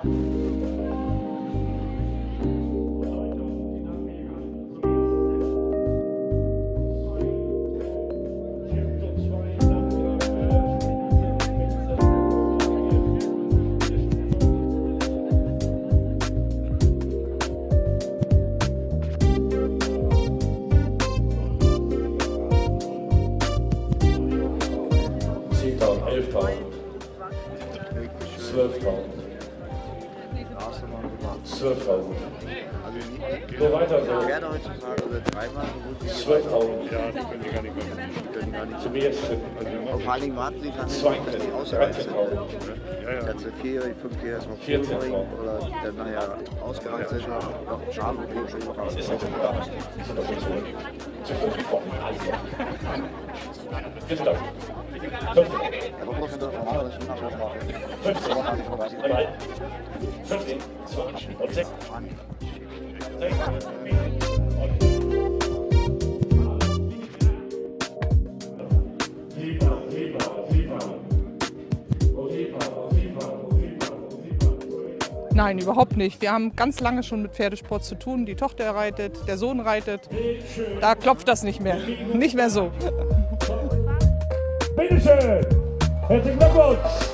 So weiter so. Ich werde heutzutage dreimal so gut wie 12.000. Ja, die können die gar nicht mehr. die können gar nicht Zum ersten. Vor allen Dingen warten sie dann, dass die 13.000. ausgereift sind. Ja, ja. Ganze 4-Jährige, 5-Jährige erstmal 14.000. oder dann nachher ausgereift sind, noch Schaden und Leben schon Was ist das denn da? Die sind doch schon zu hoch gesprochen. Also. 14.000. 15.000. aber muss man doch normalerweise schon nachschauen. 15. 15. 20. Und 6. 6. Nein, überhaupt nicht. Wir haben ganz lange schon mit Pferdesport zu tun. Die Tochter reitet, der Sohn reitet. Da klopft das nicht mehr. Nicht mehr so. Bitteschön. Herzlichen Glückwunsch.